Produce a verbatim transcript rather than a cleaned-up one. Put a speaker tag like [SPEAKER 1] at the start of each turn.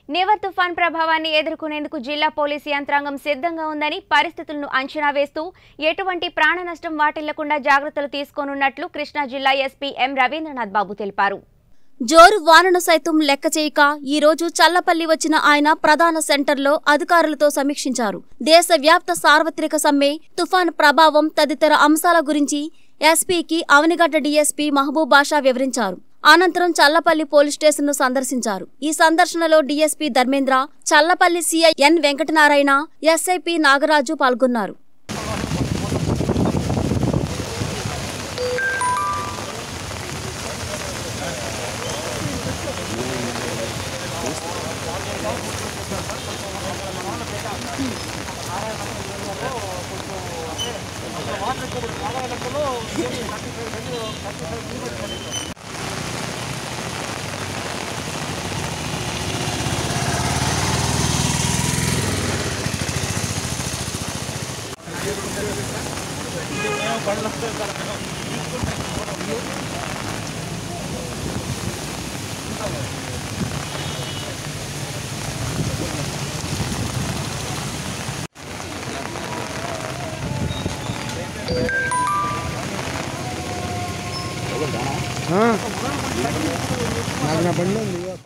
[SPEAKER 1] నివర్ తుఫాన్ ప్రభావాన్ని ఎదుర్కొనేందుకు జిల్లా పోలీసు యంత్రాంగం సిద్ధంగా ఉందని పరిస్థితులను అంచనా వేస్తూ ఎటువంటి ప్రాణ నష్టం వాటిల్లకుండా జాగ్రత్తలు తీసుకోనున్నట్లు కృష్ణా జిల్లా ఎస్పీ ఎం రవీంద్రనాథ్ బాబు తెలిపారు.
[SPEAKER 2] జోరు వానను సైతం లెక్క చేయక ఈ రోజు చల్లపల్లి వచ్చిన ఆయన ప్రధాన సెంటర్లో అధికారులతో సమీక్షించారు. దేశవ్యాప్త సార్వత్రిక సమ్మె, తుఫాన్ ప్రభావం తదితర అంశాల గురించి ఎస్పీకి అవనిగడ్డ డీఎస్పీ మహబూబ్ బాషా వివరించారు. అనంతరం చల్లపల్లి పోలీస్ స్టేషన్ ను సందర్శించారు. ఈ సందర్శనలో DSP Dharmendra, Challapalli CI N Venkatanarayana, SI P Nagaraju పాల్గొన్నారు.
[SPEAKER 3] हाँ, नागना बंद